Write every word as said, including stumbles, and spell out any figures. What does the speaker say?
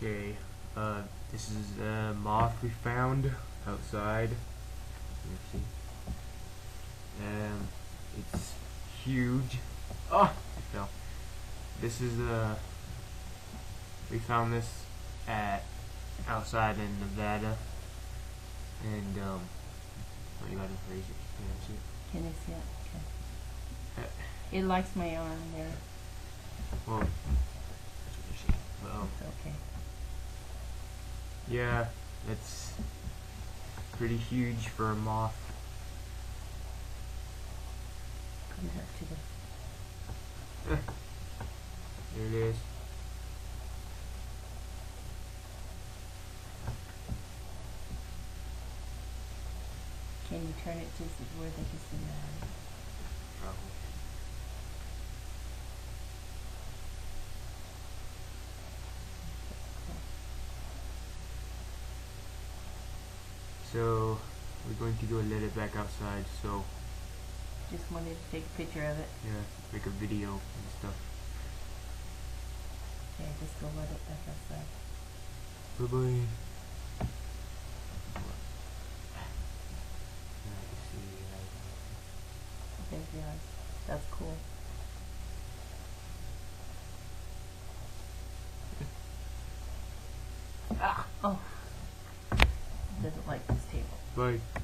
Okay, uh, this is a moth we found outside. Let's see. Um, it's huge. Oh, it fell. This is a. We found this at outside in Nevada, and um, oh, you gotta raise it. Can you see it? Can you see it? Okay. Uh, It likes my arm there. well, that's what you're seeing. But, um, It's okay. yeah, it's pretty huge for a moth. Come here to the. There it is. Can you turn it to see where they can see that? Probably. So we're going to go let it back outside. So Just wanted to take a picture of it. yeah, make a video and stuff. Okay, just go let it back outside. Bye bye. Okay, yeah, that's cool. Ah! Oh! It doesn't like this table. Bye.